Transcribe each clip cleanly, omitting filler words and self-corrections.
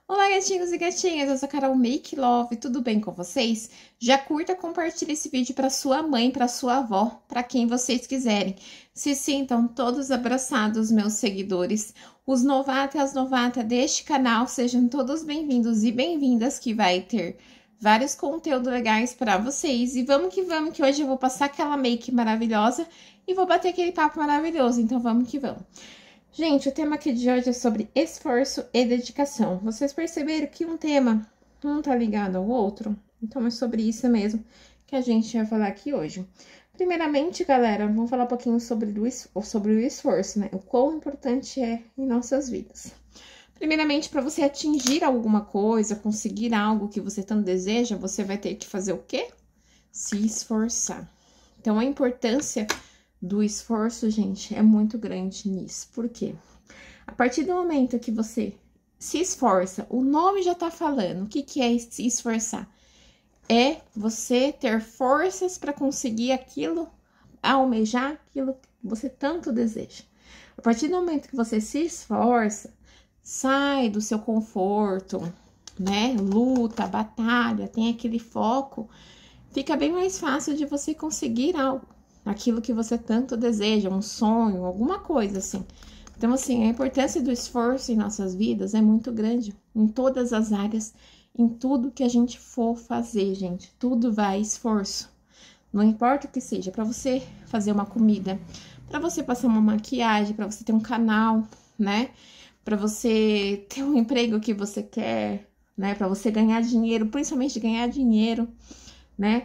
Olá, gatinhos e gatinhas, eu sou a Carol Make Love, tudo bem com vocês? Já curta, compartilha esse vídeo para sua mãe, para sua avó, para quem vocês quiserem. Se sintam todos abraçados, meus seguidores. Os novatos e as novatas deste canal, sejam todos bem-vindos e bem-vindas, que vai ter vários conteúdos legais para vocês. E vamos, que hoje eu vou passar aquela make maravilhosa e vou bater aquele papo maravilhoso, então vamos que vamos. Gente, o tema aqui de hoje é sobre esforço e dedicação. Vocês perceberam que um tema não tá ligado ao outro? Então, é sobre isso mesmo que a gente vai falar aqui hoje. Primeiramente, galera, vamos falar um pouquinho sobre o esforço, né? O quão importante é em nossas vidas. Primeiramente, para você atingir alguma coisa, conseguir algo que você tanto deseja, você vai ter que fazer o quê? Se esforçar. Então, a importância do esforço, gente, é muito grande nisso. Por quê? A partir do momento que você se esforça, o nome já tá falando. O que é se esforçar? É você ter forças para conseguir aquilo, almejar aquilo que você tanto deseja. A partir do momento que você se esforça, sai do seu conforto, né? Luta, batalha, tem aquele foco, fica bem mais fácil de você conseguir algo. Aquilo que você tanto deseja, um sonho, alguma coisa assim. Então, assim, a importância do esforço em nossas vidas é muito grande, em todas as áreas, em tudo que a gente for fazer, gente. Tudo vai esforço. Não importa o que seja, para você fazer uma comida, para você passar uma maquiagem, para você ter um canal, né? Para você ter um emprego que você quer, né? Para você ganhar dinheiro, principalmente ganhar dinheiro, né?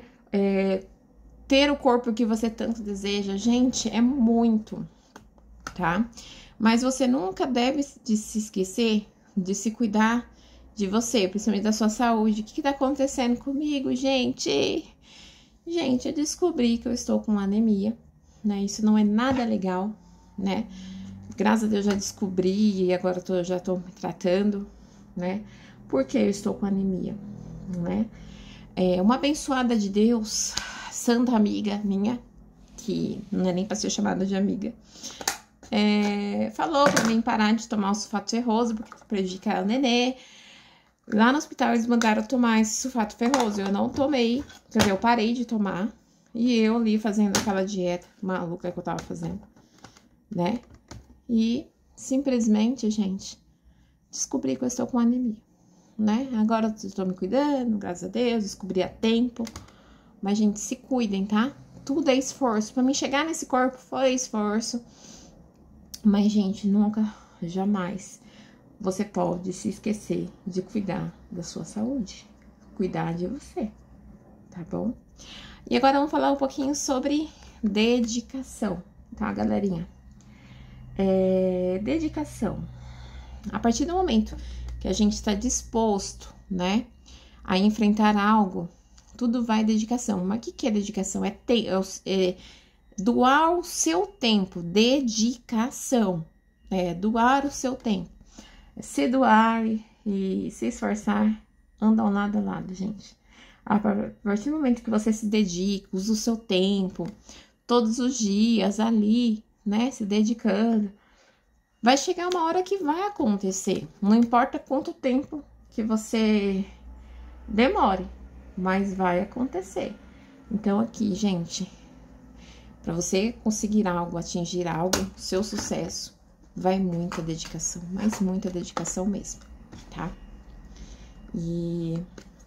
Ter o corpo que você tanto deseja, gente, é muito, tá? Mas você nunca deve se esquecer de se cuidar de você, principalmente da sua saúde. O que tá acontecendo comigo, gente? Gente, eu descobri que eu estou com anemia, né? Isso não é nada legal, né? Graças a Deus já descobri e agora já tô me tratando, né? Porque eu estou com anemia, né? É uma abençoada de Deus, santa amiga minha, que não é nem para ser chamada de amiga, falou para mim parar de tomar o sulfato ferroso, porque prejudica o nenê. Lá no hospital eles mandaram tomar esse sulfato ferroso, eu não tomei, quer dizer, eu parei de tomar, e eu ali fazendo aquela dieta maluca que eu tava fazendo, né? E simplesmente, gente, descobri que eu estou com anemia, né? Agora eu estou me cuidando, graças a Deus, descobri a tempo. Mas, gente, se cuidem, tá? Tudo é esforço. Pra mim chegar nesse corpo foi esforço. Mas, gente, nunca, jamais você pode se esquecer de cuidar da sua saúde. Cuidar de você, tá bom? E agora vamos falar um pouquinho sobre dedicação, tá, galerinha? Dedicação. A partir do momento que a gente está disposto, né, a enfrentar algo, tudo vai dedicação. Mas o que é dedicação? É doar o seu tempo. Dedicação. Doar o seu tempo. Se doar e se esforçar andam lado a lado, gente. A partir do momento que você se dedica, usa o seu tempo, todos os dias ali, né, se dedicando, vai chegar uma hora que vai acontecer. Não importa quanto tempo que você demore, mas vai acontecer. Então, aqui, gente, para você conseguir algo, atingir algo, seu sucesso, vai muita dedicação, mas muita dedicação mesmo, tá? E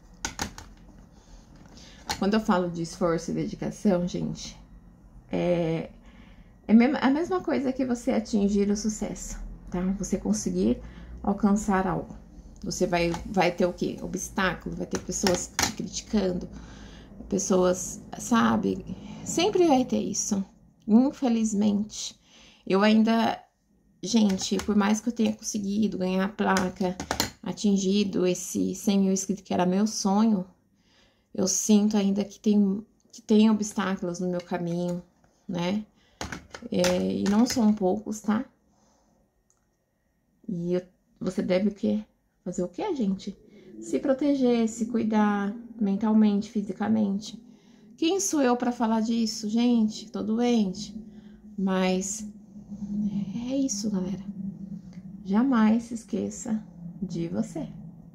quando eu falo de esforço e dedicação, gente, é a mesma coisa que você atingir o sucesso, tá? Você conseguir alcançar algo. Você vai ter o quê? Obstáculo, vai ter pessoas te criticando, pessoas, sabe? Sempre vai ter isso. Infelizmente, eu ainda, gente, por mais que eu tenha conseguido ganhar a placa, atingido esse 100 mil inscritos, que era meu sonho, eu sinto ainda que tem obstáculos no meu caminho, né? E não são poucos, tá? E você deve o quê? Fazer o quê, gente? Se proteger, se cuidar mentalmente, fisicamente. Quem sou eu para falar disso, gente? Tô doente. Mas é isso, galera. Jamais se esqueça de você.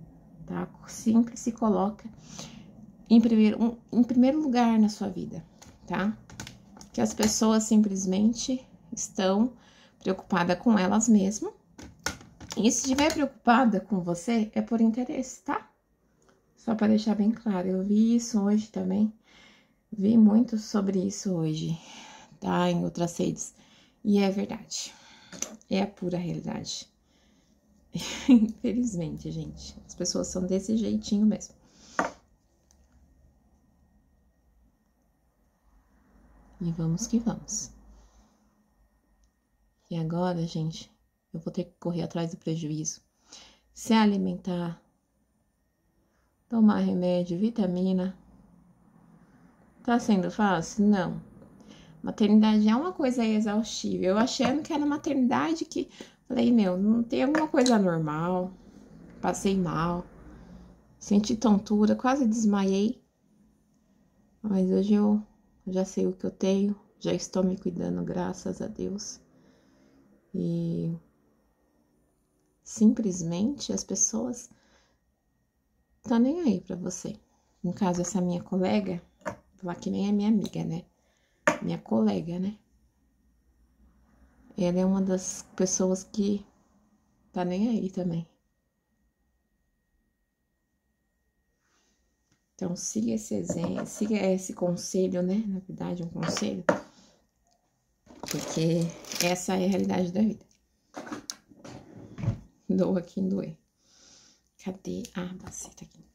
tá? Sempre se coloca em primeiro lugar na sua vida, tá? Que as pessoas simplesmente estão preocupadas com elas mesmas. E se estiver preocupada com você, é por interesse, tá? Só para deixar bem claro, eu vi isso hoje também. Vi muito sobre isso hoje, tá? Em outras redes. E é verdade. É a pura realidade. Infelizmente, gente. As pessoas são desse jeitinho mesmo. E vamos que vamos. E agora, gente, eu vou ter que correr atrás do prejuízo. Se alimentar, tomar remédio, vitamina. Tá sendo fácil? Não. Maternidade é uma coisa exaustiva. Eu achando que era maternidade que... Falei, meu, não tem alguma coisa normal. Passei mal. Senti tontura, quase desmaiei. Mas hoje eu já sei o que eu tenho. Já estou me cuidando, graças a Deus. E... simplesmente as pessoas estão nem aí pra você. No caso, essa minha colega... Falar que nem é minha amiga, né? Minha colega, né? Ela é uma das pessoas que tá nem aí também. Então, siga esse exemplo, siga esse conselho, né? Na verdade, um conselho. Porque essa é a realidade da vida. Doa quem doer. Cadê a baceta aqui?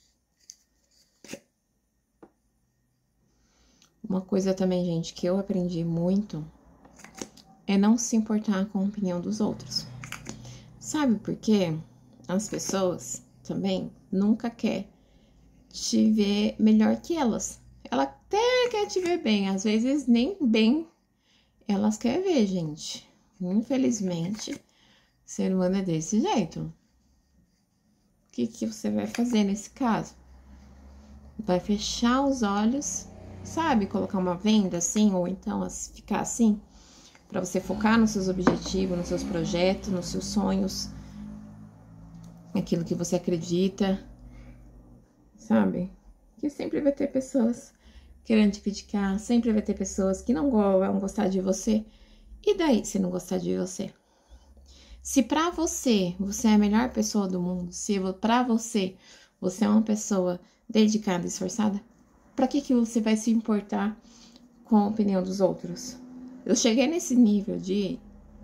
Uma coisa também, gente, que eu aprendi muito é não se importar com a opinião dos outros. Sabe por quê? As pessoas também nunca querem te ver melhor que elas. Ela até quer te ver bem, às vezes nem bem elas querem ver, gente. Infelizmente, o ser humano é desse jeito. O que você vai fazer nesse caso? Vai fechar os olhos, sabe? Colocar uma venda assim, ou então ficar assim, para você focar nos seus objetivos, nos seus projetos, nos seus sonhos, naquilo que você acredita, sabe? Que sempre vai ter pessoas querendo te criticar, sempre vai ter pessoas que não vão gostar de você. E daí, se não gostar de você? Se pra você, você é a melhor pessoa do mundo, se pra você, você é uma pessoa dedicada e esforçada, pra que você vai se importar com a opinião dos outros? Eu cheguei nesse nível de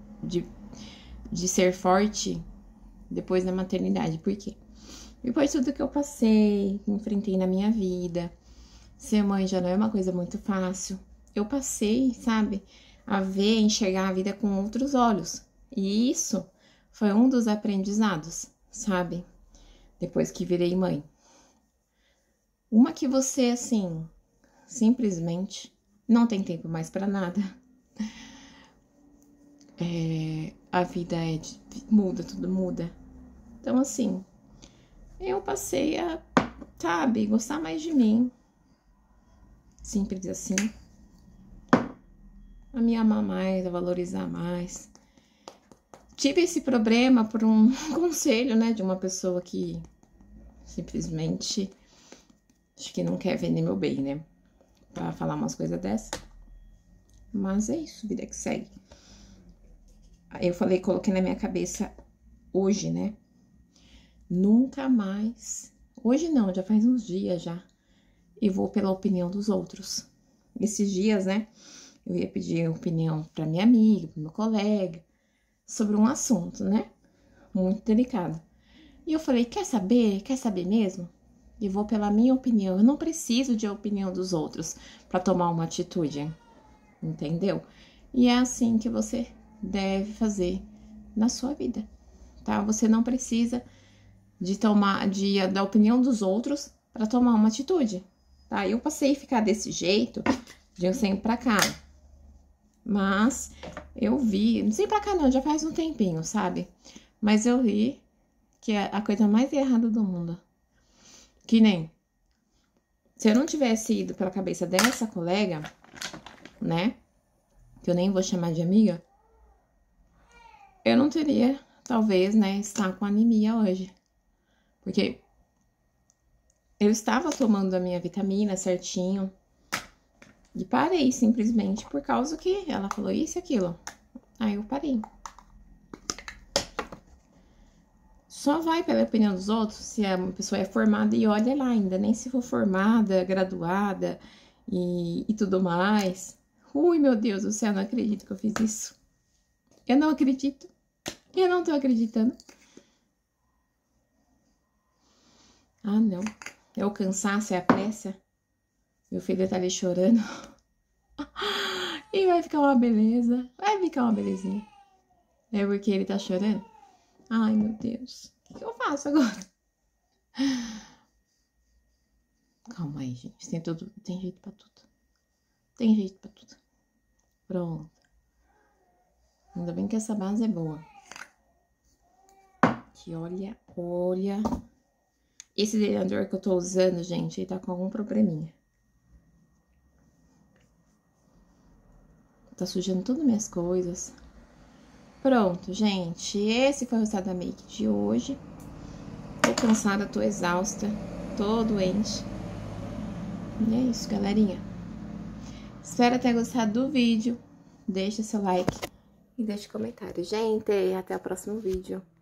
ser forte depois da maternidade. Por quê? Depois de tudo que eu passei, enfrentei na minha vida, ser mãe já não é uma coisa muito fácil. Eu passei, sabe, a ver, enxergar a vida com outros olhos. E isso foi um dos aprendizados, sabe? Depois que virei mãe. Uma que você, assim, simplesmente não tem tempo mais pra nada. A vida muda, tudo muda. Então, assim, eu passei a, sabe, gostar mais de mim. Simples assim. A me amar mais, a valorizar mais. Tive esse problema por um conselho, né, de uma pessoa que simplesmente acho que não quer ver nem meu bem, né? Pra falar umas coisas dessas. Mas é isso, vida que segue. Aí eu falei, coloquei na minha cabeça hoje, né? Nunca mais. Hoje não, já faz uns dias já. E vou pela opinião dos outros. Esses dias, né? Eu ia pedir opinião pra minha amiga, pro meu colega, sobre um assunto, né? Muito delicado. E eu falei, quer saber? Quer saber mesmo? E vou pela minha opinião. Eu não preciso de opinião dos outros pra tomar uma atitude. Entendeu? E é assim que você deve fazer na sua vida, tá? Você não precisa da opinião dos outros pra tomar uma atitude, tá? Eu passei a ficar desse jeito de um tempo pra cá. Mas eu vi, não sei pra cá não, já faz um tempinho, sabe? Mas eu vi que é a coisa mais errada do mundo. Que nem, se eu não tivesse ido pela cabeça dessa colega, né? Que eu nem vou chamar de amiga, eu não teria, talvez, né, estar com anemia hoje. Porque Eu estava tomando a minha vitamina certinho. E parei, simplesmente, por causa que ela falou isso e aquilo. Aí eu parei. Só vai pela opinião dos outros se a pessoa é formada e olha lá ainda, nem se for formada, graduada e tudo mais. Ui, meu Deus do céu, não acredito que eu fiz isso. Eu não acredito. Eu não tô acreditando. Ah, não. É o cansaço, é a pressa. Meu filho tá ali chorando. E vai ficar uma beleza. Vai ficar uma belezinha. É porque ele tá chorando? Ai, meu Deus. O que eu faço agora? Calma aí, gente. Tem jeito pra tudo. Tem jeito pra tudo. Pronto. Ainda bem que essa base é boa. Que olha. Esse delineador que eu tô usando, gente, ele tá com algum probleminha. Tá sujando todas as minhas coisas. Pronto, gente. Esse foi o resultado da make de hoje. Tô cansada, tô exausta, tô doente. E é isso, galerinha. Espero ter gostado do vídeo. Deixa seu like e deixa comentário. Gente, até o próximo vídeo.